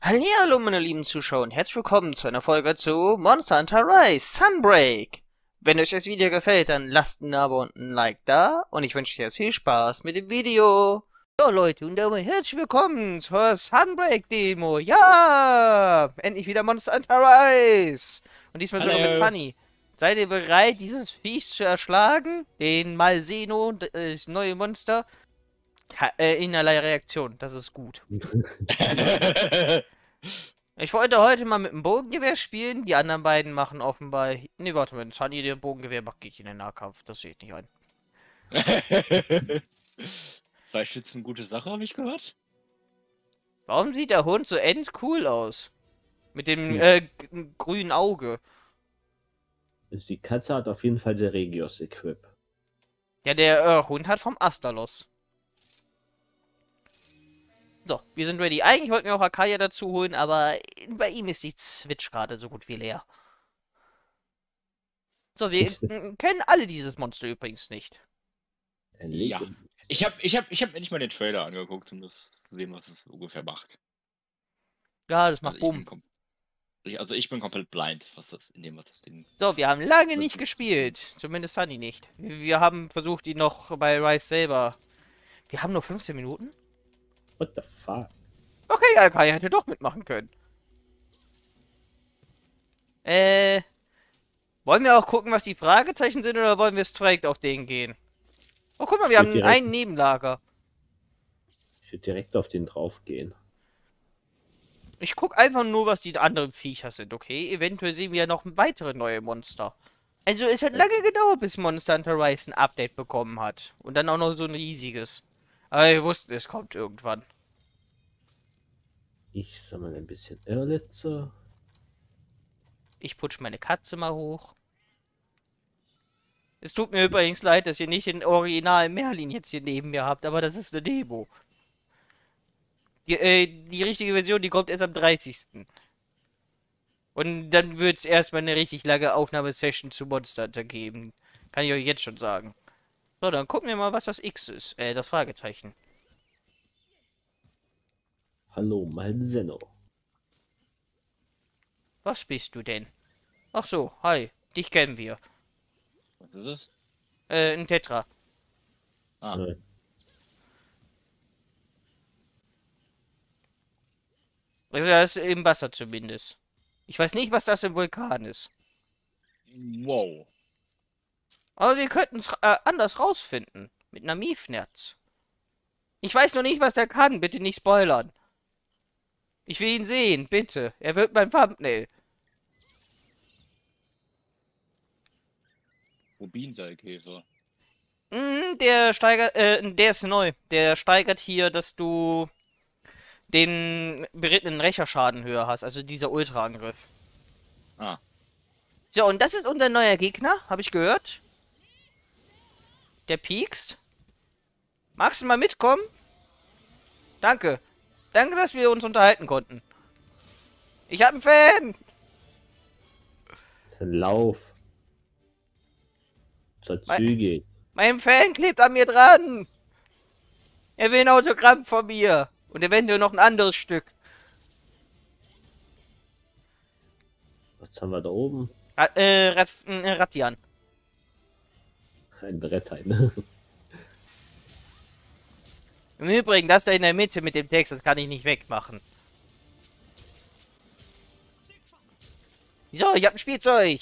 Hallihallo, meine lieben Zuschauer und herzlich willkommen zu einer Folge zu Monster Hunter Rise Sunbreak. Wenn euch das Video gefällt, dann lasst ein Abo und ein Like da und ich wünsche euch jetzt viel Spaß mit dem Video. So Leute, und damit herzlich willkommen zur Sunbreak Demo. Ja, endlich wieder Monster Hunter Rise. Und diesmal sogar mit Hallo. Sunny. Seid ihr bereit, dieses Viech zu erschlagen? Den Malseno, das neue Monster? Einerlei Reaktion, das ist gut. Ich wollte heute mal mit dem Bogengewehr spielen. Die anderen beiden machen offenbar. Ne, warte mal, Sunny, der Bogengewehr macht geht in den Nahkampf. Das sehe ich nicht ein. Zwei Schützen, gute Sache, habe ich gehört. Warum sieht der Hund so endcool aus? Mit dem grünen Auge. Also die Katze hat auf jeden Fall der Regios-Equip. Ja, der Hund hat vom Astalos. So, wir sind ready. Eigentlich wollten wir auch Akaya dazu holen, aber bei ihm ist die Switch gerade so gut wie leer. So, wir kennen alle dieses Monster übrigens nicht. Ja. Ich hab mir nicht mal den Trailer angeguckt, um das zu sehen, was es ungefähr macht. Ja, das macht Also ich bin, Bumm. ich bin komplett blind, was das Ding. So, wir haben lange Das nicht ist- gespielt. Zumindest Sunny nicht. Wir haben versucht, ihn noch bei Rise selber. Wir haben nur 15 Minuten? What the fuck? Okay, Alkai hätte doch mitmachen können. Wollen wir auch gucken, was die Fragezeichen sind, oder wollen wir direkt auf den gehen? Oh, guck mal, wir Ich haben würd direkt- ein Nebenlager. Ich würde direkt auf den drauf gehen. Ich guck einfach nur, was die anderen Viecher sind, okay? Eventuell sehen wir ja noch weitere neue Monster. Also, es hat lange gedauert, bis Monster Hunter Rise ein Update bekommen hat. Und dann auch noch so ein riesiges. Aber wir wussten, es kommt irgendwann. Ich sammle ein bisschen Irrlitze. Ich putsch meine Katze mal hoch. Es tut mir übrigens leid, dass ihr nicht den originalen Merlin jetzt hier neben mir habt, aber das ist eine Demo. Die richtige Version, die kommt erst am 30. Und dann wird es erstmal eine richtig lange Aufnahmesession zu Monster Hunter geben. Kann ich euch jetzt schon sagen. So, dann gucken wir mal, was das X ist. Das Fragezeichen. Hallo, mein Zeno. Was bist du denn? Ach so, hi. Dich kennen wir. Was ist es? Ein Tetra. Ah, Äh, Also das ist im Wasser zumindest. Ich weiß nicht, was das im Vulkan ist. wow. Aber wir könnten es anders rausfinden. Mit einer Miefnerz. Ich weiß noch nicht, was er kann. Bitte nicht spoilern. Ich will ihn sehen, bitte. Er wird mein Thumbnail. Rubinseilkäfer. Der steigert, der ist neu. Der steigert hier, dass du den berittenen Rächerschaden höher hast. Also dieser Ultraangriff. Ah, So, und das ist unser neuer Gegner, habe ich gehört. Der piekst. Magst du mal mitkommen? Danke. Danke, dass wir uns unterhalten konnten. Ich habe einen Fan. Dann lauf. Zur Züge. Mein Fan klebt an mir dran. Er will ein Autogramm von mir. Und eventuell noch ein anderes Stück. Was haben wir da oben? Ratian. Ein Brettteil. Im Übrigen, das da in der Mitte mit dem Text, das kann ich nicht wegmachen. So, ich habe ein Spielzeug.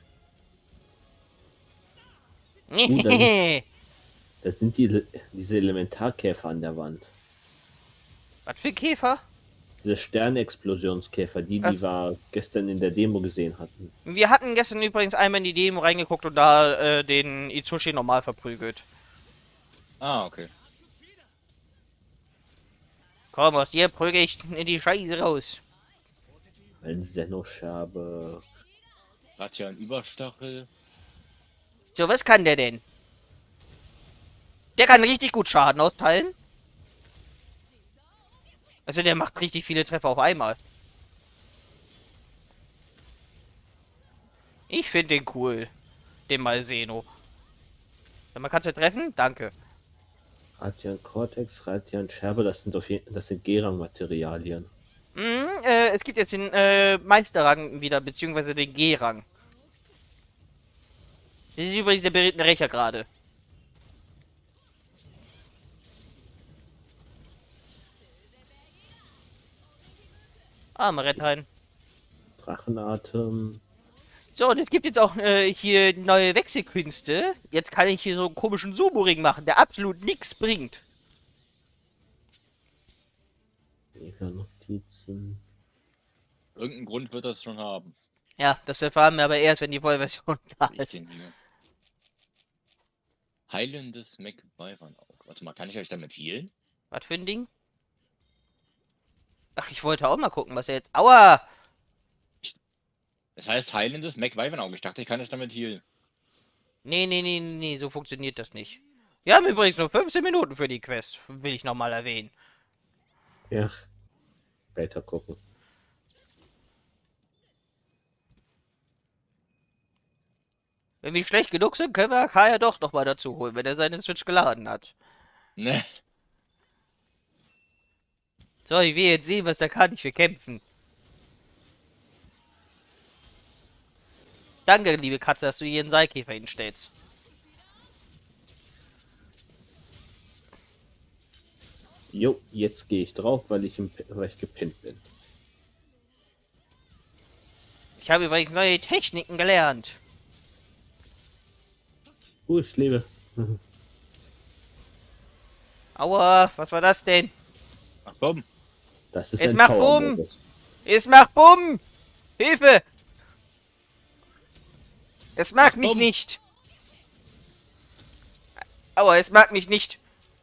Das sind diese Elementarkäfer an der Wand. Was für Käfer? Diese Sternexplosionskäfer, die wir gestern in der Demo gesehen hatten. Wir hatten gestern übrigens einmal in die Demo reingeguckt und da den Itsushi normal verprügelt. okay. Komm, aus dir prüge ich in die Scheiße raus. Ein Zeno-Scherbe. Hat ja einen Überstachel. So, was kann der denn? Der kann richtig gut Schaden austeilen. Also der macht richtig viele Treffer auf einmal. Ich finde den cool. Den Malseno. Sag mal, kannst du treffen? Danke. Radian Cortex, Radian Scherbe, das sind Gerang-Materialien. Es gibt jetzt den Meisterrang wieder, beziehungsweise den G-Rang. Das ist übrigens der berittene Rächer gerade. Ah, Marethain. Drachenatem. So, und es gibt jetzt auch hier neue Wechselkünste. Jetzt kann ich hier so einen komischen Sumo-Ring machen, der absolut nichts bringt. Notizen. Irgendeinen Grund wird das schon haben. Ja, das erfahren wir aber erst, wenn die Vollversion da Ich ist. den hier. Heilendes McByron-Auge. Warte mal, kann ich euch damit healen? Was für ein Ding? Ach, ich wollte auch mal gucken, was er jetzt... Aua! Das heißt heilendes McByron-Auge. Ich dachte, ich kann euch damit healen. Nee, so funktioniert das nicht. Wir haben übrigens nur 15 Minuten für die Quest, will ich nochmal erwähnen. Ja. Später gucken. Wenn wir schlecht genug sind, können wir Kaya doch nochmal dazu holen, wenn er seinen Switch geladen hat. Ne. So, ich will jetzt sehen, was da kann ich für kämpfen. Danke, liebe Katze, dass du hier einen Seilkäfer hinstellst. Jo, jetzt gehe ich drauf, weil ich gepennt bin. Ich habe übrigens neue Techniken gelernt. Ich lebe. Aua, was war das denn? Ach komm. Das ist Es ein macht Power-Modus. Es macht Bumm! Hilfe! Es mag Ach, mich bumm. nicht. Aua, es mag mich nicht.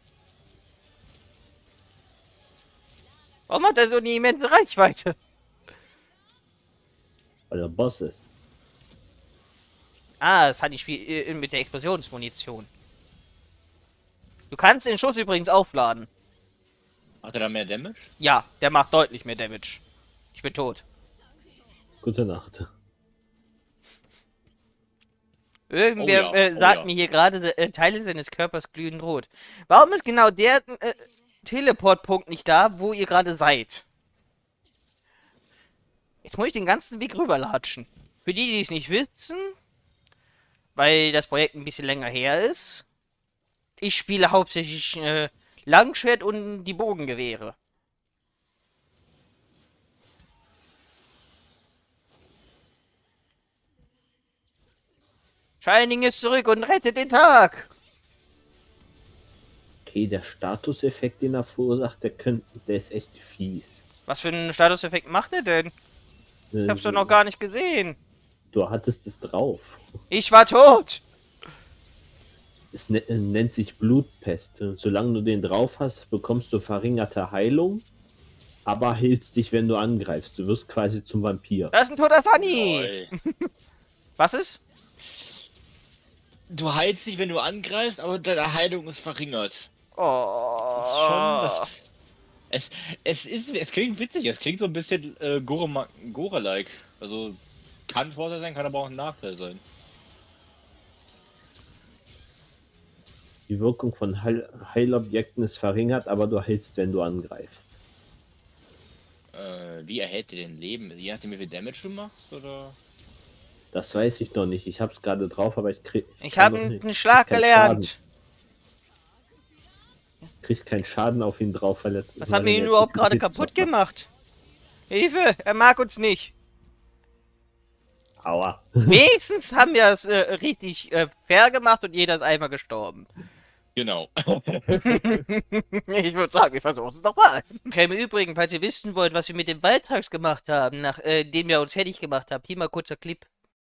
Warum hat er so eine immense Reichweite? Weil er Boss ist. Ah, das hat ich mit der Explosionsmunition. Du kannst den Schuss übrigens aufladen. Macht er da mehr Damage? Ja, der macht deutlich mehr Damage. Ich bin tot. Gute Nacht. Irgendwer Oh ja, sagt ja. mir hier gerade, Teile seines Körpers glühen rot. Warum ist genau der Teleportpunkt nicht da, wo ihr gerade seid? Jetzt muss ich den ganzen Weg rüberlatschen. Für die, die es nicht wissen, weil das Projekt ein bisschen länger her ist, ich spiele hauptsächlich Langschwert und die Bogengewehre. Shining ist zurück und rettet den Tag! Okay, der Statuseffekt, den er verursacht, der ist echt fies. Was für einen Statuseffekt macht er denn? Ich hab's doch noch gar nicht gesehen. Du hattest es drauf. Ich war tot! Es nennt sich Blutpest. Und solange du den drauf hast, bekommst du verringerte Heilung, aber heilst dich, wenn du angreifst. Du wirst quasi zum Vampir. Da ist ein toter Sunny! Lol. Was ist? Du heilst dich, wenn du angreifst, aber deine Heilung ist verringert. Oh. Das ist schon. Es klingt witzig, es klingt so ein bisschen Gore-like. Also kann ein Vorteil sein, kann aber auch ein Nachteil sein. Die Wirkung von Heilobjekten ist verringert, aber du heilst, wenn du angreifst. Wie erhält ihr denn Leben? Je nachdem, wie viel Damage du machst, oder? Das weiß ich noch nicht. Ich hab's gerade drauf, aber Ich habe einen Schlag gelernt. Kriegt keinen Schaden auf ihn drauf, weil er... Was haben wir ihn überhaupt gerade kaputt gemacht? Hilfe, er mag uns nicht. Aua. Wenigstens haben wir es richtig fair gemacht und jeder ist einmal gestorben. Genau. Ich würde sagen, wir versuchen es nochmal. Okay, im Übrigen, falls ihr wissen wollt, was wir mit dem Waldtags gemacht haben, nachdem wir uns fertig gemacht haben, hier mal kurzer Clip.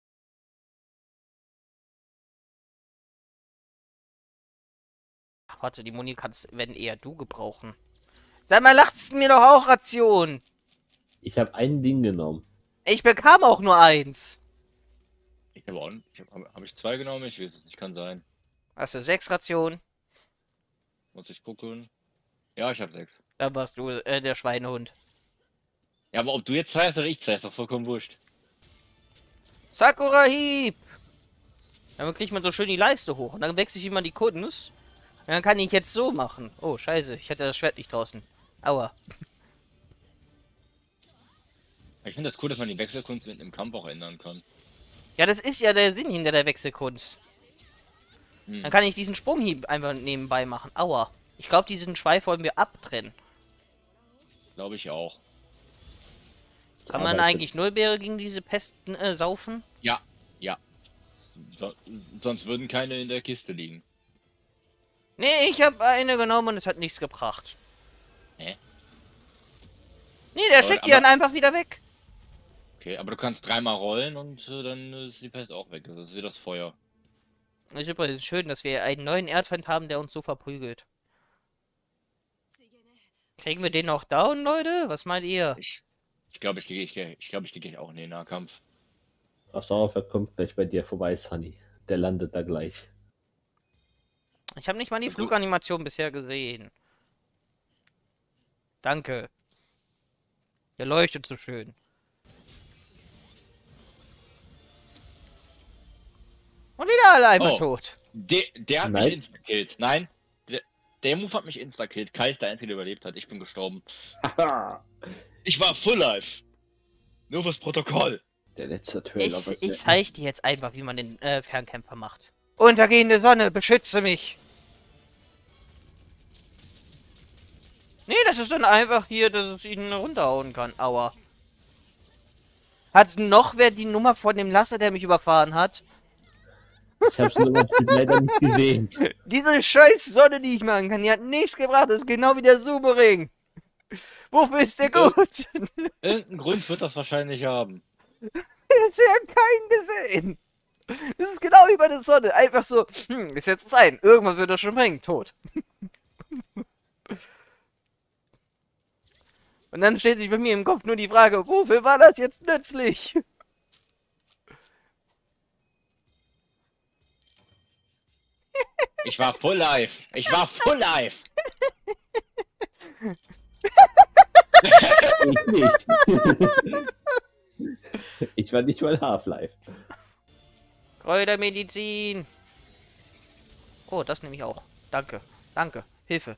Ach, warte, die Muni kannst, wenn eher du gebrauchen. Sag mal, lachst du mir doch auch Ration? Ich habe ein Ding genommen. Ich bekam auch nur eins. Ich habe auch. Hab ich 2 genommen? Ich weiß es nicht, kann sein. Hast du 6 Rationen? Muss ich gucken. Ja, ich habe 6. Dann warst du der Schweinehund. Ja, aber ob du jetzt 2 hast oder ich 2, ist doch vollkommen wurscht. Sakura Hieb! Damit kriegt man so schön die Leiste hoch. Und dann wechsle ich immer die Kunst. Und dann kann ich jetzt so machen. Oh, scheiße. Ich hatte das Schwert nicht draußen. Aua. Ich finde das cool, dass man die Wechselkunst im Kampf auch ändern kann. Ja, das ist ja der Sinn hinter der Wechselkunst. Hm. Dann kann ich diesen Sprunghieb einfach nebenbei machen. Aua. Ich glaube, diesen Schweif wollen wir abtrennen. Glaube ich auch. Kann man eigentlich Nullbeere gegen diese Pesten saufen? Ja, ja. Sonst würden keine in der Kiste liegen. Nee, ich habe eine genommen und es hat nichts gebracht. Hä? Nee, der steckt die dann einfach wieder weg. Okay, aber du kannst dreimal rollen und dann ist die Pest auch weg. Das ist wie das Feuer. Ist übrigens schön, dass wir einen neuen Erzfeind haben, der uns so verprügelt. Kriegen wir den noch down, Leute? Was meint ihr? Ich glaube, ich gehe gleich auch in den Nahkampf. Pass auf, er kommt gleich bei dir vorbei, Sunny. Der landet da gleich. Ich habe nicht mal die Gut. Fluganimation bisher gesehen. Danke. Der leuchtet so schön. Und wieder alle einmal Oh. tot. Der hat Nein. mich instakillt. Nein, der Move hat mich instakillt. Kai ist der Einzige, der überlebt hat. Ich bin gestorben. Ich war Full Life. Nur fürs Protokoll. Der letzte Trailer. Ich zeig dir jetzt einfach, wie man den Fernkämpfer macht. Untergehende Sonne, beschütze mich! Nee, das ist dann einfach hier, dass es ihn runterhauen kann. Aua. Hat noch wer die Nummer von dem Lasse, der mich überfahren hat? Ich hab's nur leider nicht gesehen. Diese scheiß Sonne, die ich machen kann, die hat nichts gebracht. Das ist genau wie der Sumo-Ring. Wofür ist der gut? Irgendeinen Grund wird das wahrscheinlich haben. Ich habe keinen gesehen. Das ist genau wie bei der Sonne. Einfach so, ist jetzt ein. Irgendwas wird das schon bringen. Tot. Und dann stellt sich bei mir im Kopf nur die Frage, wofür war das jetzt nützlich? Ich war Full Life. Ich war Full Life. Ich nicht. Ich war nicht mal Half-Life. Kräutermedizin. Oh, das nehme ich auch. Danke. Danke. Hilfe.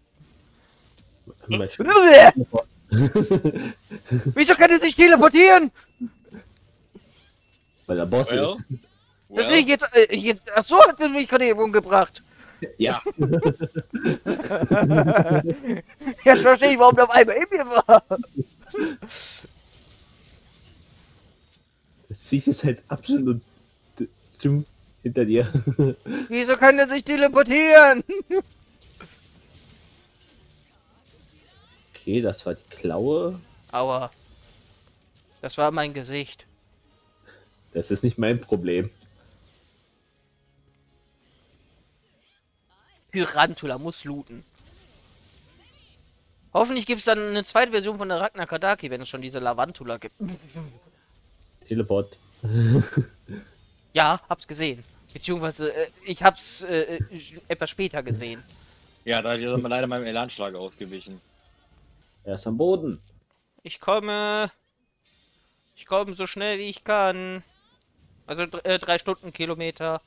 Wieso kann er sich teleportieren? Weil der Boss Well, ist. Das will ich jetzt, ach so, hat er mich gerade eben umgebracht. Ja. Jetzt verstehe ich, warum der auf einmal in mir war. Das Viech ist halt absolut hinter dir. Wieso kann er sich teleportieren? Okay, das war die Klaue. Aua. Das war mein Gesicht. Das ist nicht mein Problem. Pyrantula muss looten. Hoffentlich gibt es dann eine zweite Version von der Ragnar Kadaki, wenn es schon diese Lavantula gibt. Teleport. Ja, hab's gesehen. Beziehungsweise, ich hab's etwas später gesehen. Ja, da ist mir leider meinem Elanschlag ausgewichen. Er ist am Boden. Ich komme. Ich komme so schnell wie ich kann. Also 3 Stundenkilometer.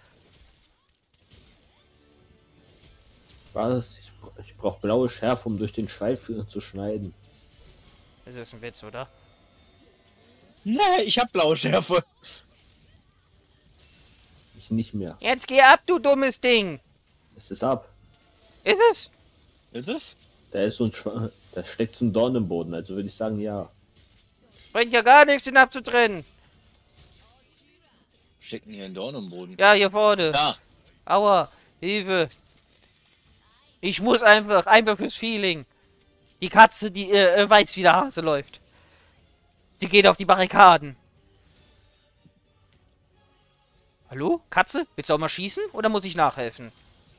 Was? Ich brauche blaue Schärfe, um durch den Schweif zu schneiden. Das ist ein Witz, oder? Nee, ich hab blaue Schärfe. Ich nicht mehr. Jetzt geh ab, du dummes Ding! Es ist ab. Ist es? Ist es? Da ist so ein da steckt so ein Dorn im Boden, also würde ich sagen, ja. Bringt ja gar nichts, den abzutrennen. Stecken hier einen Dorn im Boden. Ja, hier vorne. Ja. Aua, Hilfe. Ich muss einfach fürs Feeling. Die Katze, die weiß, wie der Hase läuft. Sie geht auf die Barrikaden. Hallo? Katze? Willst du auch mal schießen? Oder muss ich nachhelfen?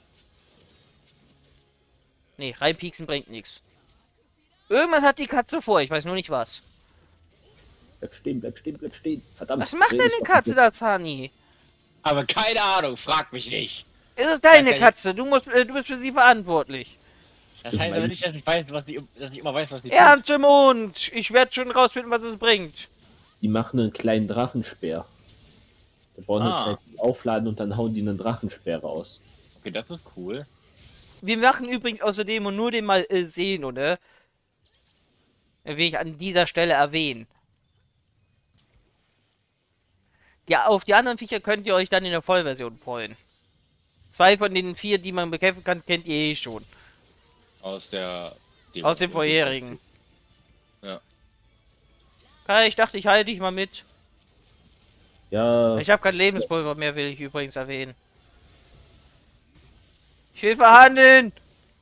Nee, reinpieksen bringt nichts. Irgendwas hat die Katze vor, ich weiß nur nicht was. Bleib stehen, bleib stehen, bleib stehen. Verdammt. Was macht dreh deine dich doch Katze bitte. da, Zani? Aber keine Ahnung, frag mich nicht. Es ist deine Ja, ja, Katze, du bist für sie verantwortlich. Das heißt aber nicht, dass ich weiß, dass ich immer weiß, was sie Ernst im Mund! Ich werde schon rausfinden, was es bringt. Die machen einen kleinen Drachenspeer. Da brauchen Ah. wir Zeit aufladen und dann hauen die einen Drachenspeer raus. Okay, das ist cool. Wir machen übrigens außerdem und nur den mal sehen, oder? Will ich an dieser Stelle erwähnen. Ja, auf die anderen Viecher könnt ihr euch dann in der Vollversion freuen. 2 von den 4, die man bekämpfen kann, kennt ihr eh schon. Aus der... Aus dem vorherigen. Ja. Okay, ich dachte, ich halte dich mal mit. Ja, Ich habe kein Lebenspulver mehr, will ich übrigens erwähnen. Ich will verhandeln!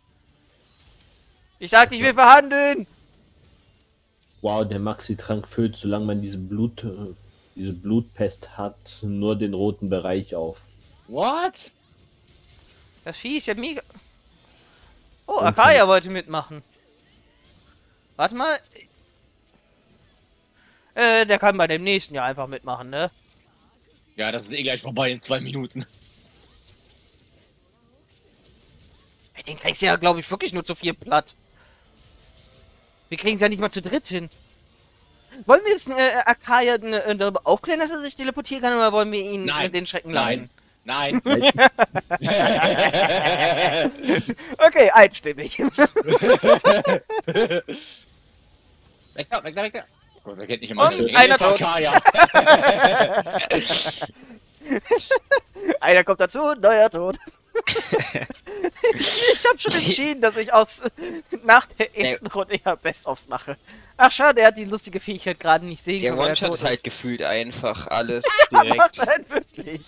Ich sagte, ich will verhandeln! wow, der Maxi-Trank füllt, solange man diese Blutpest hat, nur den roten Bereich auf. What? Das Vieh ist ja mega... Oh, Akaya wollte mitmachen. Warte mal. Der kann bei dem nächsten Jahr einfach mitmachen, ne? Ja, das ist eh gleich vorbei in 2 Minuten. Den kriegst du ja, glaube ich, wirklich nur zu 4 platt. Wir kriegen es ja nicht mal zu dritt hin. Wollen wir jetzt Akaya darüber aufklären, dass er sich teleportieren kann, oder wollen wir ihn den Schrecken lassen? Nein. Okay, einstimmig. Weg da. Oh, der geht nicht immer. Und einer tot. Einer kommt dazu, neuer tot. Ich habe schon entschieden, dass ich nach der ersten Runde ja Best-ofs mache. Ach schade, er hat die lustige Fähigkeit gerade nicht sehen Der können. Der One-Shot tot halt ist. gefühlt einfach alles Macht direkt. halt wirklich.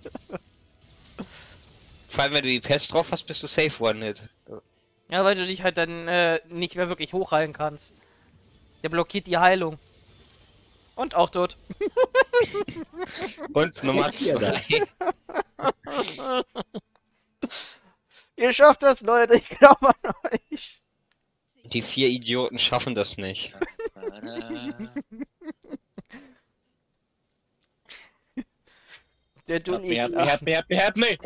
Vor allem, wenn du die Pest drauf hast, bist du safe One-Hit. Ja, weil du dich halt dann nicht mehr wirklich hochheilen kannst. Der blockiert die Heilung. Und auch tot. Und Nummer 2. Ihr schafft das, Leute. Ich glaube an euch. Die 4 Idioten schaffen das nicht. Der Help me!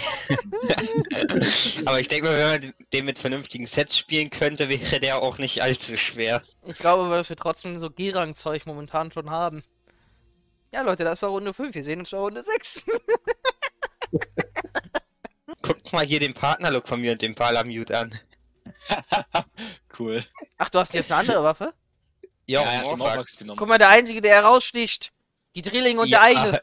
Aber ich denke mal, wenn man den mit vernünftigen Sets spielen könnte, wäre der auch nicht allzu schwer. Ich glaube, dass wir trotzdem so Girang-Zeug momentan schon haben. Ja, Leute, das war Runde 5. Wir sehen uns bei Runde 6. Guckt mal hier den Partnerlook von mir und den Palamute an. Cool. Ach, du hast jetzt eine andere Waffe? Ja, Ja, Morphak. Morphax genommen. Guck mal, der Einzige, der heraussticht. Die Drilling und der Eichel.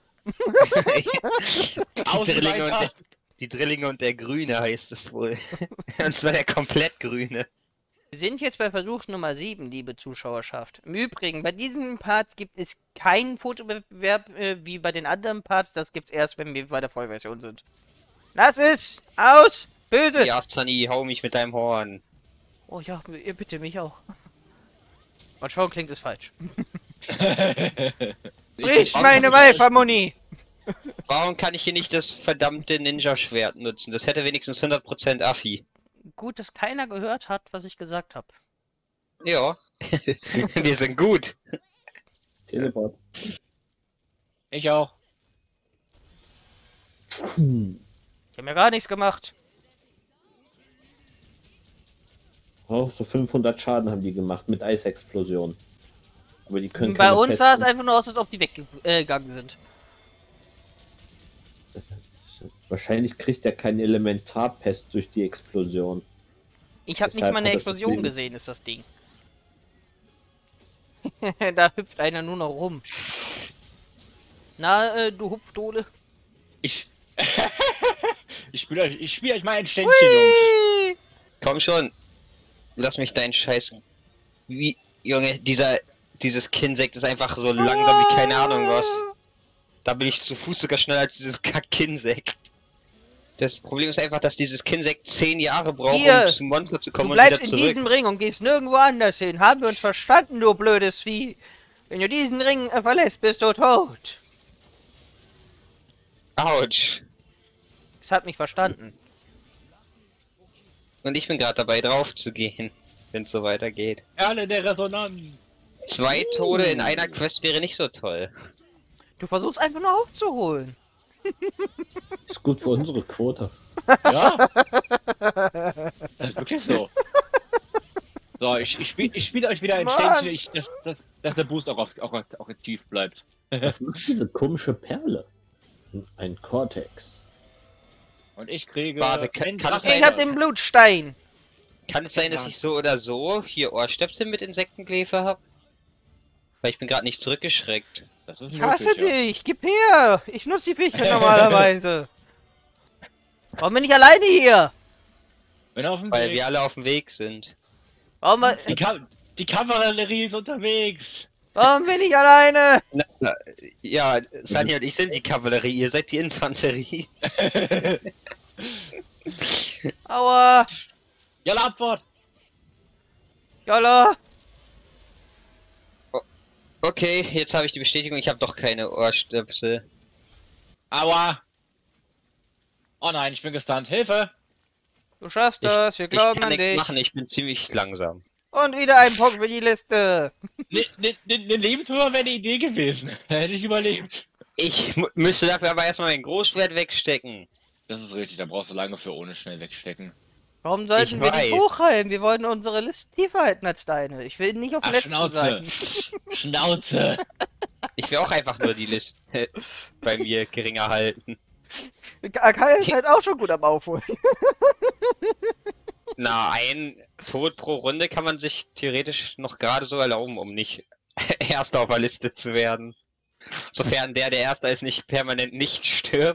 Die Drillinge und der Grüne heißt es wohl. Und zwar der komplett Grüne. Wir sind jetzt bei Versuch Nummer 7, liebe Zuschauerschaft. Im Übrigen, bei diesen Parts gibt es keinen Fotowettbewerb wie bei den anderen Parts. Das gibt's erst, wenn wir bei der Vollversion sind. Lass es! Aus! Böse! Ja, Sunny, hau mich mit deinem Horn. Oh ja, bitte mich auch. Und schon klingt es falsch. Brich meine Weifermuni! Warum kann ich hier nicht das verdammte Ninja-Schwert nutzen? Das hätte wenigstens 100% Affi. Gut, dass keiner gehört hat, was ich gesagt habe. Ja. Wir sind gut. Teleport. Ich auch. Ich habe mir gar nichts gemacht. Oh, so 500 Schaden haben die gemacht mit Eisexplosion. Aber die können Bei keine uns sah es Pesten- einfach nur aus, als ob die weggegangen sind. Wahrscheinlich kriegt er keinen Elementarpest durch die Explosion. Ich habe nicht Deshalb mal eine hat das Explosion deswegen- gesehen, ist das Ding. Da hüpft einer nur noch rum. Na, du Hupfdole. Ich spiel euch mal ein Ständchen, Jungs. Komm schon. Lass mich deinen Scheiß. Wie, Junge, dieses Kinsekt ist einfach so langsam wie keine Ahnung was. Da bin ich zu Fuß sogar schneller als dieses Kack-Kinsekt. Das Problem ist einfach, dass dieses Kinsekt 10 Jahre braucht, Hier, um zum Monster zu kommen Du und wieder bleibst in zurück. diesem Ring und gehst nirgendwo anders hin. Haben wir uns verstanden, du blödes Vieh? Wenn du diesen Ring verlässt, bist du tot. Autsch. Es hat mich verstanden. Und ich bin gerade dabei drauf zu gehen, wenn es so weitergeht. Perle der Resonanz. 2 Tode in einer Quest wäre nicht so toll. Du versuchst einfach nur aufzuholen. Ist gut für unsere Quote. Ja. Das ist wirklich so. So, ich spiele euch wieder ein Mann. Ständchen, dass der Boost auch aktiv bleibt. Was ist diese komische Perle? Ein Cortex. Und ich kriege... Warte, kann es Ich sein, hab den Blutstein. kann es sein, dass ich so oder so hier Ohrstöpsel mit Insektenklefe habe? Weil ich bin gerade nicht zurückgeschreckt. Das ist Ich hasse wirklich, ja. dich! Gib her! Ich nutze die Fähigkeit normalerweise. Warum bin ich alleine hier? Wenn auf dem Weil Weg. wir alle auf dem Weg sind. Warum, Die Kavallerie ist unterwegs. warum bin ich alleine? Ja, Sunny und ich sind die Kavallerie, ihr seid die Infanterie. Aua! Jalla, Antwort. Jalla! Okay, jetzt habe ich die Bestätigung, ich habe doch keine Ohrstöpsel. Aua. Oh nein, ich bin gestunt. Hilfe. Du schaffst das, wir glauben Ich kann an nichts dich. machen, ich bin ziemlich langsam. Und wieder ein Punkt für die Liste. Ne Lebenshunger wäre eine Idee gewesen. Hätte ich überlebt. Ich müsste dafür aber erstmal mein Großschwert wegstecken. Das ist richtig, da brauchst du lange für ohne schnell wegstecken. Warum sollten Ich wir dich weiß. hochheilen? Wir wollen unsere Liste tiefer halten als deine. Ich will nicht auf Ach, letzten Schnauze. sein. Schnauze. Ich will auch einfach nur die Liste bei mir geringer halten. Akai ist halt auch schon gut am Aufholen. Na, ein Tod pro Runde kann man sich theoretisch noch gerade so erlauben, um nicht Erster auf der Liste zu werden. Sofern der Erster ist, nicht permanent nicht stirbt.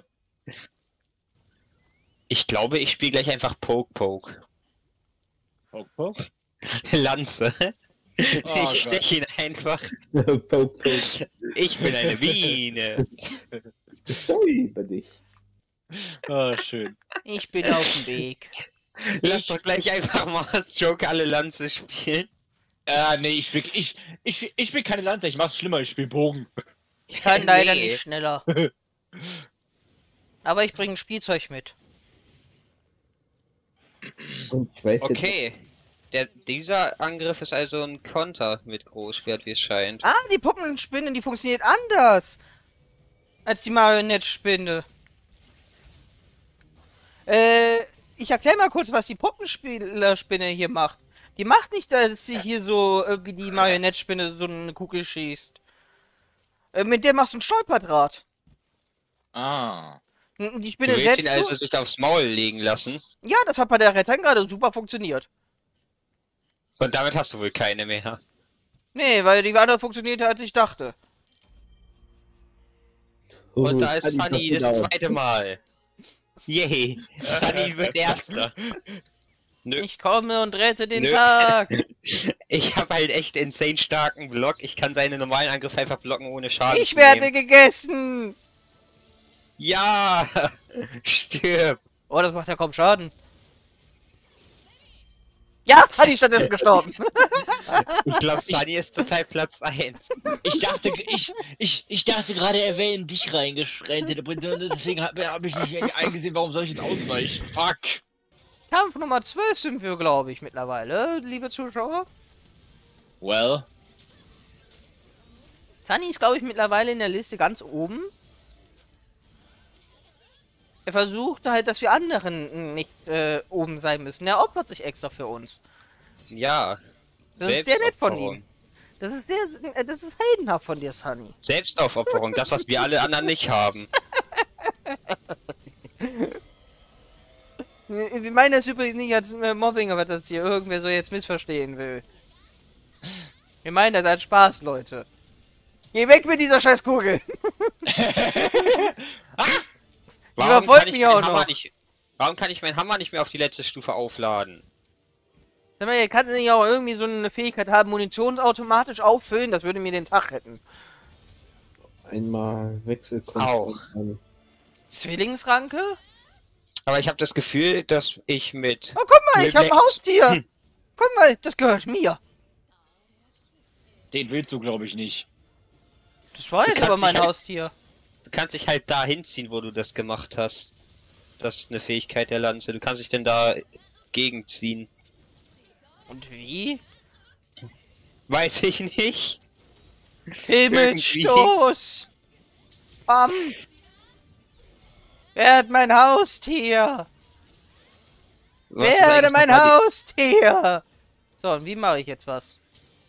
Ich glaube, ich spiele gleich einfach Poke Poke. Poke, poke. Lanze. Oh Ich Gott. steche ihn einfach. Poke, poke. Ich bin eine Biene. Sorry über dich. Oh, schön. Ich bin auf dem Weg. Lass doch gleich einfach mal als Joke alle Lanze spielen. Nee, ich spiel keine Lanze, ich mach's schlimmer, ich spiel Bogen. Ich kann leider Nee. nicht schneller. Aber ich bringe Spielzeug mit. Und ich weiß Okay. Dieser Angriff ist also ein Konter mit Großschwert, wie es scheint. Ah, die Puppenspinne, die funktioniert anders. Als die Marionettspinne. Ich erkläre mal kurz, was die Puppenspinne hier macht. Die macht nicht, dass sie hier so wie die Marionettspinne so eine Kugel schießt. Mit der machst du ein Stolperdraht. Ah. Die Du Spinne willst setzt ihn also sich aufs Maul legen lassen. Ja, das hat bei der Rettern gerade super funktioniert. Und damit hast du wohl keine mehr. Nee, weil die andere funktionierte, als ich dachte. Und da ist Sunny Sunny kommt das wieder zweite Mal. Yay. Sunny wird Erster. Nö. Ich komme und rette den Nö. Tag. Ich habe halt echt insane starken Block. Ich kann seine normalen Angriffe einfach blocken ohne Schaden Ich zu werde nehmen. gegessen. Ja! Stirb! Oh, das macht ja kaum Schaden. Ja, Sunny ist stattdessen gestorben. Ich glaube, Sunny ist zurzeit Platz 1. Ich dachte gerade, er wäre in dich reingeschränkt, deswegen hab ich nicht eingesehen, warum soll ich jetzt ausweichen? Fuck! Kampf Nummer 12 sind wir, glaube ich, mittlerweile, liebe Zuschauer. Well. Sunny ist, glaube ich, mittlerweile in der Liste ganz oben. Er versucht halt, dass wir anderen nicht oben sein müssen. Er opfert sich extra für uns. Ja. Das ist sehr nett von Selbstaufopferung. ihm. Das ist heldenhaft von dir, Sunny. Selbstaufopferung, das, was wir alle anderen nicht haben. Wir meinen das übrigens nicht als Mobbing, aber das hier irgendwer so jetzt missverstehen will. Wir meinen das als Spaß, Leute. Geh weg mit dieser scheiß Kugel. überfolgt mich auch noch. Warum kann ich meinen Hammer nicht mehr auf die letzte Stufe aufladen? Sag mal, ihr kannst nicht auch irgendwie so eine Fähigkeit haben, Munition automatisch auffüllen, das würde mir den Tag retten. einmal Au. Wechselkontrolle. Zwillingsranke? Aber ich habe das Gefühl, dass ich mit... Oh, guck mal, ich habe ein Max- Haustier. Guck mal, das gehört mir. Den willst du, glaube ich, nicht. Das war jetzt kannst aber mein dich halt- Haustier. Du kannst dich halt da hinziehen, wo du das gemacht hast. Das ist eine Fähigkeit der Lanze. Du kannst dich denn da gegenziehen. Und wie? Weiß ich nicht. Himmelsstoß! Bam! Wer hat mein Haustier? Was ist Werde eigentlich mein nochmal Haustier! So, und wie mache ich jetzt was?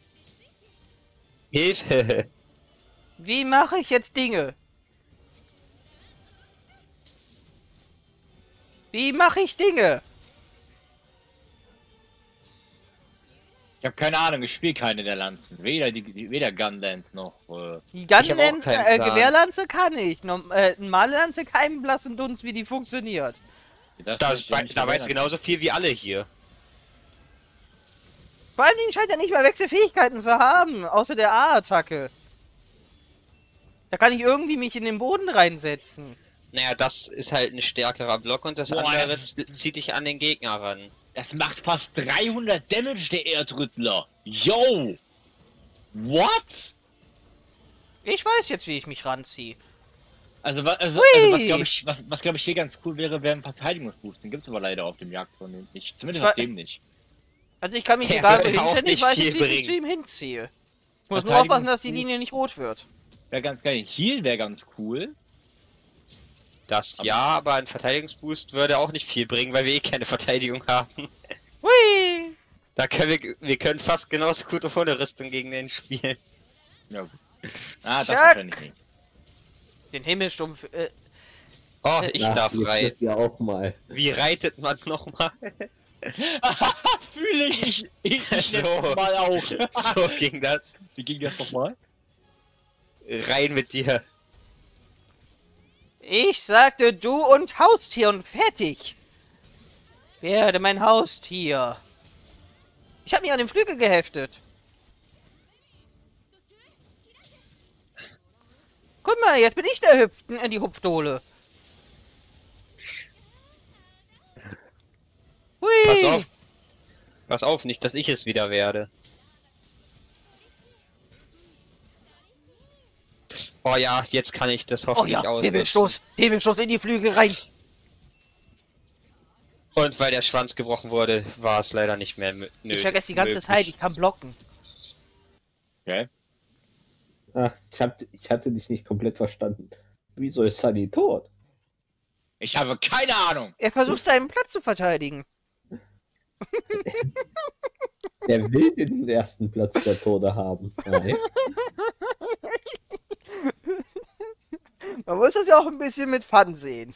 die Hilfe. Wie mache ich jetzt Dinge? Wie mache ich Dinge? Ich habe keine Ahnung, ich spiele keine der Lanzen. Weder Gunlands noch. Die Ich hab auch Gunland, keinen Plan. Gewehrlanze kann ich. Normale Lanze keinen blassen Dunst, wie die funktioniert. Das Da, verstehe ich da nicht. weiß genauso viel wie alle hier. Vor allen Dingen scheint er nicht mal Wechselfähigkeiten zu haben, außer der A-Attacke. Da kann ich irgendwie mich in den Boden reinsetzen. Naja, das ist halt ein stärkerer Block und das Boah, andere das- zieht dich an den Gegner ran. Das macht fast 300 Damage, der Erdrüttler. Yo! What? Ich weiß jetzt, wie ich mich ranziehe. Was glaube ich hier ganz cool wäre, wäre ein Verteidigungsboost. Den gibt es aber leider auf dem Jagdturnier nicht. Zumindest auf dem nicht. Also ich kann mich Ja, egal würde wohin auch stellen, ich nicht weiß viel jetzt, wie ich mich bringen. zu ihm hinziehe. Ich muss nur Verteidigung- aufpassen, dass die Linie nicht rot wird. Wäre ganz geil. Heal wäre ganz cool. Das Aber- ja, aber ein Verteidigungsboost würde auch nicht viel bringen, weil wir eh keine Verteidigung haben. Hui! Da können wir können fast genauso gut auf volle Rüstung gegen den spielen. Ja gut. Das Zack! wahrscheinlich nicht. Den Himmelsstumpf. Oh, ich darf jetzt reiten. wird ja auch mal. Wie reitet man nochmal? Fühle ich So. nehm das mal auf. So ging das. Wie ging das nochmal? Rein mit dir. Ich sagte du und Haustier und fertig. Werde mein Haustier. Ich habe mich an den Flügel geheftet. Guck mal, jetzt bin ich der die Hupfdohle. Hui! Pass auf. Pass auf, nicht, dass ich es wieder werde. Oh ja, jetzt kann ich das Oh hoffentlich ja, ausnutzen. Hebelstoß. Hebelstoß in die Flügel rein. Und weil der Schwanz gebrochen wurde, war es leider nicht mehr nötig. Ich vergesse die ganze Zeit, ich kann blocken. Okay. Ach, ich hatte dich nicht komplett verstanden. Wieso ist Sunny tot? Ich habe keine Ahnung. Er versucht seinen Platz zu verteidigen. Der will den ersten Platz der Tode haben. Nein. Man muss das ja auch ein bisschen mit Fun sehen.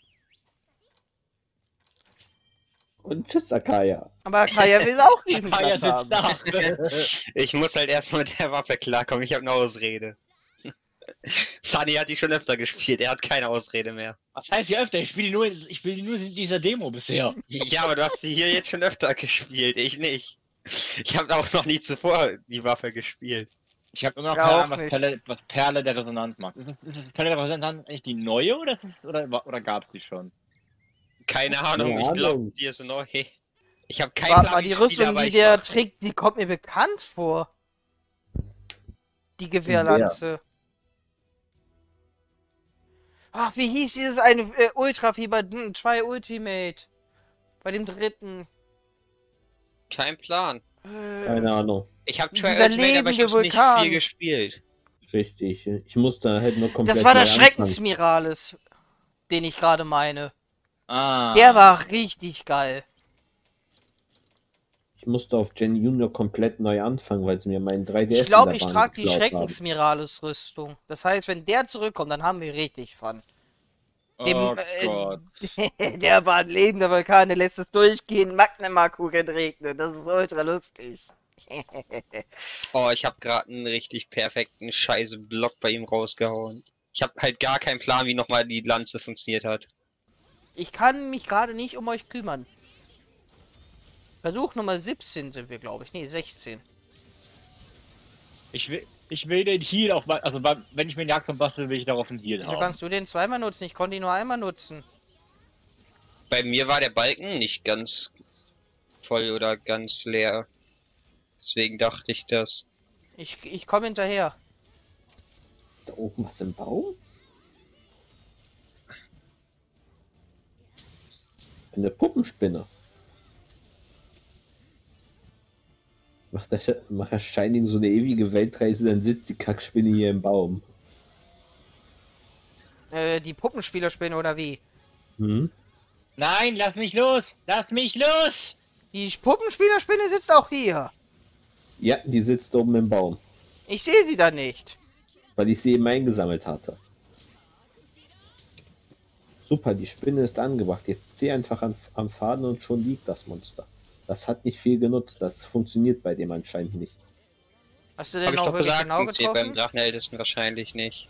Und tschüss, Akaya. Aber Kaya will auch diesen Kaya Platz sitzt haben. da. Ich muss halt erstmal mit der Waffe klarkommen, ich habe eine Ausrede. Sunny hat die schon öfter gespielt, er hat keine Ausrede mehr. Was heißt hier öfter? Ich spiele nur in dieser Demo bisher. Ja, aber du hast sie hier jetzt schon öfter gespielt, ich nicht. Ich habe auch noch nie zuvor die Waffe gespielt. Ich habe immer noch Ja, keine auch Ahnung, nicht. was Perle der Resonanz macht. Ist es Perle der Resonanz eigentlich die neue oder gab es die schon? Keine Ahnung, Keine ich glaube, Ahnung. die ist neu. Ich habe keinen Warte Plan, mal, wie die ich spiele, Rüstung, aber die ich der mach. trägt, die kommt mir bekannt vor. Die Gewehrlanze. Ach, wie hieß dieses eine Ultrafieber 2 Ultimate? Bei dem dritten. Kein Plan. Keine Ahnung. Ich habe Dieser Try Ultimate, aber ich lebende hab's nicht Vulkan. viel gespielt. Richtig. Ich musste halt nur komplett Das war der neu anfangen. Schreckensmiralis, den ich gerade meine. Ah. Der war richtig geil. Ich musste auf Gen Junior komplett neu anfangen, weil sie mir meinen 3DS Ich glaube, ich in der Bahn trage die geklaut haben. Schreckensmiralis-Rüstung. Das heißt, wenn der zurückkommt, dann haben wir richtig Fun. Oh Gott. Der war ein lebender Vulkan, der lässt es durchgehen, Magma-Kugeln regnen. Das ist ultra lustig. Oh, ich habe gerade einen richtig perfekten scheiße Block bei ihm rausgehauen. Ich habe halt gar keinen Plan, wie nochmal die Lanze funktioniert hat. Ich kann mich gerade nicht um euch kümmern. Versuch Nummer 17 sind wir, glaube ich. Nee, 16. Ich will den Heal auf wenn ich mir einen Jagdturm bastel, will ich darauf einen Heal Wieso haben. kannst du den zweimal nutzen? Ich konnte ihn nur einmal nutzen. Bei mir war der Balken nicht ganz voll oder ganz leer. Deswegen dachte ich das. Ich komme hinterher. Da oben was im Baum? Eine Puppenspinne. Macht das Shining so eine ewige Weltreise, dann sitzt die Kackspinne hier im Baum. Die Puppenspielerspinne oder wie? Hm? Nein, lass mich los! Lass mich los! Die Puppenspielerspinne sitzt auch hier. Ja, die sitzt oben im Baum, Ich sehe sie da nicht. weil ich sie eben eingesammelt hatte. Super, die Spinne ist angebracht. Jetzt zieh einfach am Faden und schon liegt das Monster. Das hat nicht viel genutzt. Das funktioniert bei dem anscheinend nicht. Hast du Hab den ich auch doch wirklich gesagt, genau funktioniert beim getroffen? Drachenältesten wahrscheinlich nicht.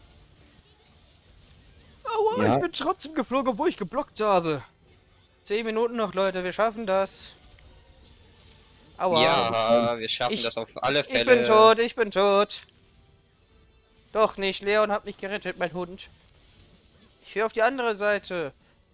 Aua, Ja. ich bin trotzdem geflogen, obwohl ich geblockt habe. 10 Minuten noch, Leute, wir schaffen das. Aua. Ja, wir schaffen Ich- das auf alle Fälle. Ich bin tot, ich bin tot. Doch nicht, Leon hat mich gerettet, mein Hund. Ich will auf die andere Seite.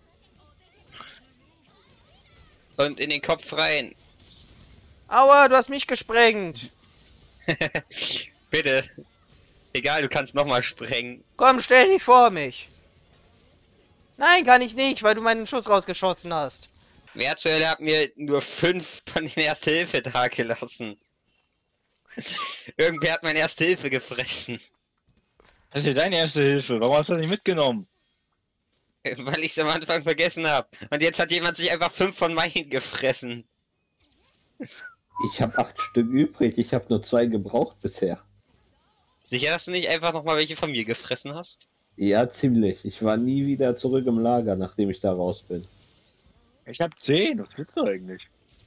Und in den Kopf rein. Aua, du hast mich gesprengt. Bitte. Egal, du kannst nochmal sprengen. Komm, stell dich vor mich. Nein, kann ich nicht, weil du meinen Schuss rausgeschossen hast. Wer zur Hölle hat mir nur 5 von den Erste-Hilfe da gelassen? Irgendwer hat meine Erste-Hilfe gefressen. Das ist ja deine erste Hilfe. Warum hast du das nicht mitgenommen? Weil ich es am Anfang vergessen habe. Und jetzt hat jemand sich einfach 5 von meinen gefressen. Ich habe 8 Stück übrig. Ich habe nur 2 gebraucht bisher. Sicher, dass du nicht einfach nochmal welche von mir gefressen hast? Ja, ziemlich. Ich war nie wieder zurück im Lager, nachdem ich da raus bin. Ich hab 10. Was willst du eigentlich?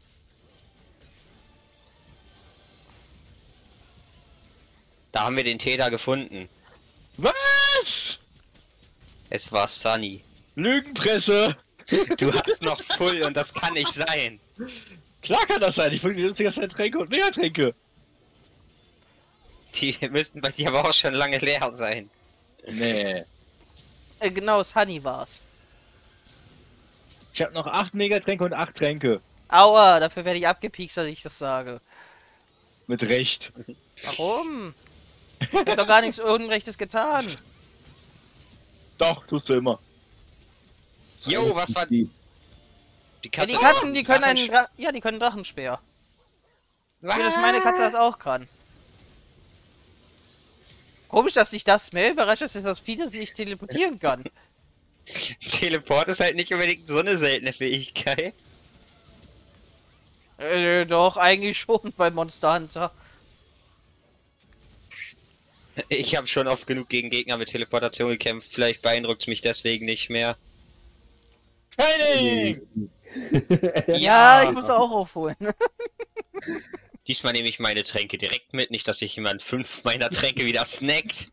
Da haben wir den Täter gefunden. Was? Es war Sunny. Lügenpresse! Du hast noch Full und das kann nicht sein. Klar kann das sein. Ich wollte die ganze Zeit Tränke und Megatränke. Die müssten bei dir aber auch schon lange leer sein. Nee. Genau, Sunny war's. Ich habe noch 8 Megatränke und 8 Tränke. Aua, dafür werde ich abgepiekst, dass ich das sage. Mit Recht. Warum? Ich hab doch gar nichts Unrechtes getan. Doch, tust du immer. Jo, was war... Die, Die Ja, die hat Katzen, die können Drachen- einen ja, die können Drachenspeer. Wie das meine Katze das auch kann. Komisch, dass dich das mehr überrascht, dass das Vieh sich teleportieren kann. Teleport ist halt nicht unbedingt so eine seltene Fähigkeit. Doch, eigentlich schon bei Monster Hunter. Ich habe schon oft genug gegen Gegner mit Teleportation gekämpft. Vielleicht beeindruckt es mich deswegen nicht mehr. Shining! Ja, ich muss auch aufholen. Diesmal nehme ich meine Tränke direkt mit, nicht dass sich jemand 5 meiner Tränke wieder snackt.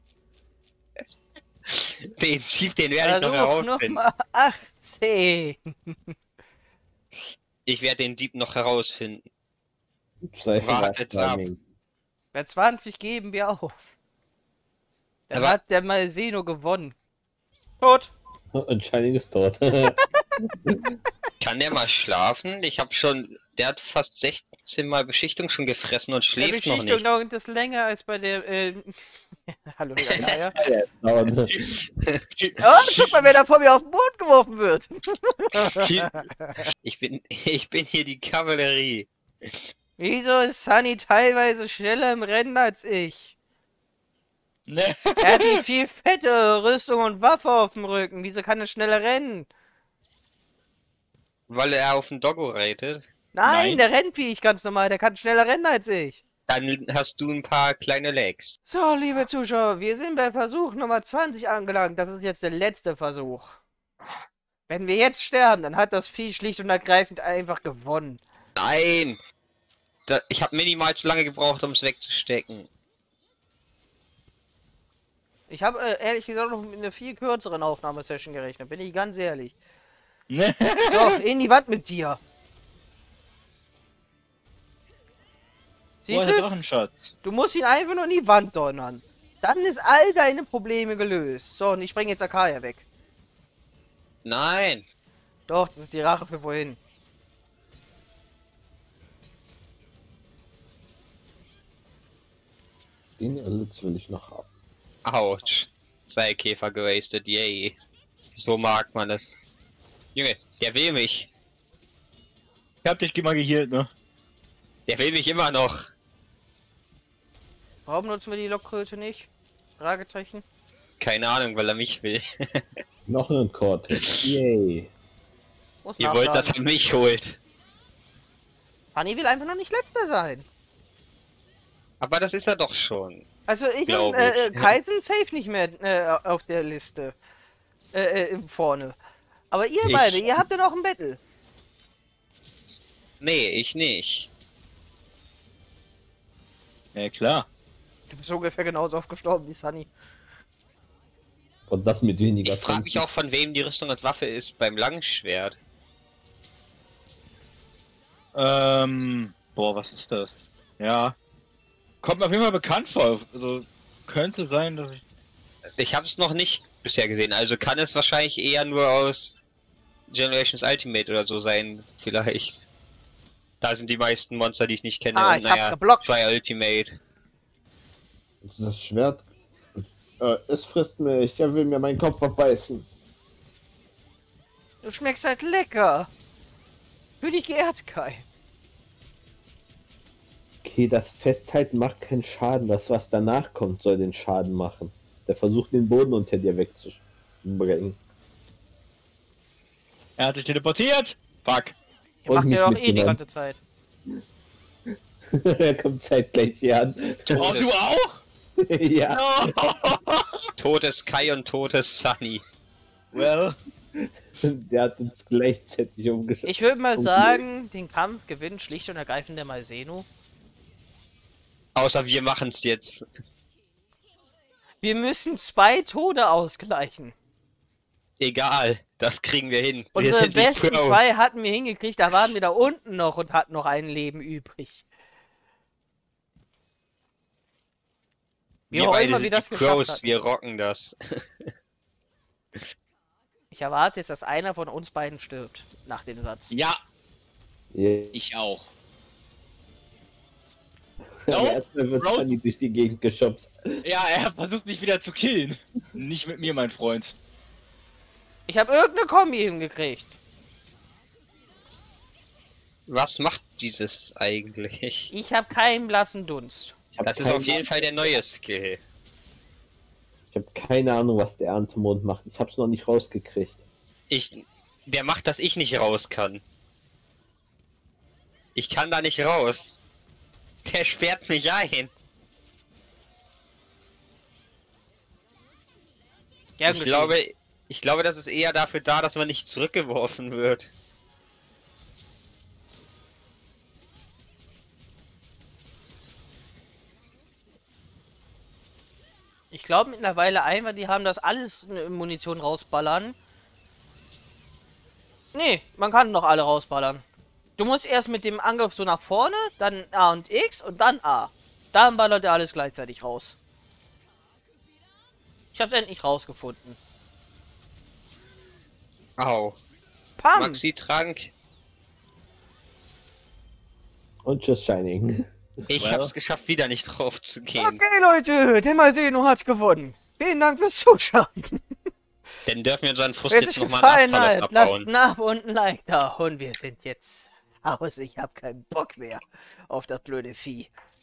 Den Tief, den werde ich noch herausfinden. Nochmal 18. Ich werde den Dieb noch herausfinden. Wartet ab. Bei 20 geben wir auf. Dann Aber- hat der Malseno gewonnen. Tot. Und Shining ist tot. Kann der mal schlafen? Ich habe schon... Der hat fast 16 Mal Beschichtung schon gefressen und Die schläft noch Beschichtung nicht. dauert das länger als bei der. Hallo, ja. Und Oh, guck mal, wer da vor mir auf den Boden geworfen wird. Ich bin hier die Kavallerie. Wieso ist Sunny teilweise schneller im Rennen als ich? Ne. Er hat die viel fette Rüstung und Waffe auf dem Rücken. Wieso kann er schneller rennen? Weil er auf den Doggo reitet. Nein, Nein. der rennt wie ich ganz normal. Der kann schneller rennen als ich. Dann hast du ein paar kleine Legs. So, liebe Zuschauer, wir sind bei Versuch Nummer 20 angelangt. Das ist jetzt der letzte Versuch. Wenn wir jetzt sterben, dann hat das Vieh schlicht und ergreifend einfach gewonnen. Nein! Ich habe minimal zu lange gebraucht, um es wegzustecken. Ich habe ehrlich gesagt noch mit einer viel kürzeren Aufnahmesession gerechnet, bin ich ganz ehrlich. Ne. So, in die Wand mit dir. Siehst Woher du? Drachenschatz? Du musst ihn einfach nur in die Wand donnern. Dann ist all deine Probleme gelöst. So, und ich bringe jetzt Akaya weg. Nein! Doch, das ist die Rache für vorhin. den Elitz will ich noch haben. Autsch. Seilkäfer gewastet, yay. So mag man es. Junge, der will mich. Ich hab dich mal geheilt, ne? Der will mich immer noch. Warum nutzen wir die Lockkröte nicht? Fragezeichen. Keine Ahnung, weil er mich will. Noch einen Cortex. Yay. Muss Ihr wollt, dass nachladen. er mich holt. Fanny will einfach noch nicht letzter sein. Aber das ist er doch schon. Also ich Glaub und ich. Kai sind safe nicht mehr auf der Liste. Vorne. Aber ihr Ich- beide, ihr habt ja noch ein Battle. Nee, ich nicht. Ja, klar. Du bist ungefähr genauso oft gestorben wie Sunny. Und das mit weniger Ich frage Punkten. mich auch, von wem die Rüstung als Waffe ist beim Langschwert. Boah, was ist das? Ja. Kommt mir auf jeden Fall bekannt vor. Also, könnte sein, dass ich... Ich habe es noch nicht bisher gesehen, also kann es wahrscheinlich eher nur aus Generations Ultimate oder so sein, vielleicht. Da sind die meisten Monster, die ich nicht kenne. Ah, und ich hab's geblockt. Try Ultimate. Das Schwert. Es frisst mich. Er will mir meinen Kopf abbeißen. Du schmeckst halt lecker. Für dich geehrt, Kai. Okay, das Festhalten macht keinen Schaden. Das, was danach kommt, soll den Schaden machen. Der versucht, den Boden unter dir wegzubringen. Er hat sich teleportiert! Fuck! Ihr Und macht mich ja doch eh die mitgenommen. ganze Zeit. Er kommt zeitgleich hier an. Oh, du auch? Ja. No! Totes Kai und totes Sunny. Well. Der hat uns gleichzeitig umgeschaut. Ich würde mal sagen, den Kampf gewinnt schlicht und ergreifend der Malzeno. Außer wir machen es jetzt. Wir müssen 2 Tode ausgleichen. Egal, das kriegen wir hin. Wir Unsere sind die besten Pro. 2 hatten wir hingekriegt, da waren wir da unten noch und hatten noch ein Leben übrig. Wie Wir auch beide immer sind wir das die geschafft Pros, hatten. wir rocken das. Ich erwarte jetzt, dass einer von uns beiden stirbt, nach dem Satz. Ja, Ja. ich auch. Erstmal wird Bro. Sunny durch die Gegend geschubst. Ja, er versucht mich wieder zu killen. Nicht mit mir, mein Freund. Ich habe irgendeine Kombi hingekriegt. Was macht dieses eigentlich? Ich habe keinen blassen Dunst. Ich hab Das ist keine auf jeden Fall der neue Skill. Ich habe keine Ahnung, was der Erntemond macht. Ich habe es noch nicht rausgekriegt. Der macht, dass ich nicht raus kann. Ich kann da nicht raus. Der sperrt mich ein. Gern geschehen. Ich glaube, das ist eher dafür da, dass man nicht zurückgeworfen wird. Ich glaube mittlerweile einfach, die haben das alles in Munition rausballern. Nee, man kann noch alle rausballern. Du musst erst mit dem Angriff so nach vorne, dann A und X und dann A. Dann ballert er alles gleichzeitig raus. Ich hab's endlich rausgefunden. Au. Pam! Maxi-Trank. Und tschüss, Shining. Ich Well. hab's geschafft, wieder nicht drauf zu gehen. Okay, Leute, der Malzeno hat gewonnen. Vielen Dank fürs Zuschauen. Dann dürfen wir unseren Frust Wenn es jetzt euch nochmal gefallen einen hat, lasst abbauen. ein Abo und ein Like da. Und wir sind jetzt aus. Ich hab keinen Bock mehr auf das blöde Vieh.